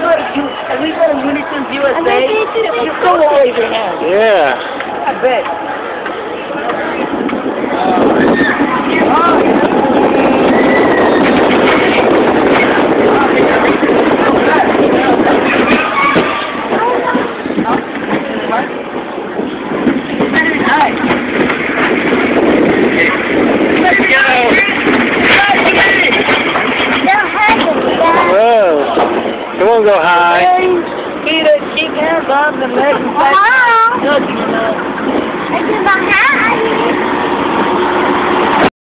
we go to Looney Tunes USA, you still will raise your hand. Yeah. I bet. It won't go high. Feet and cheek hands, arms and legs and back. Wow. This is a high.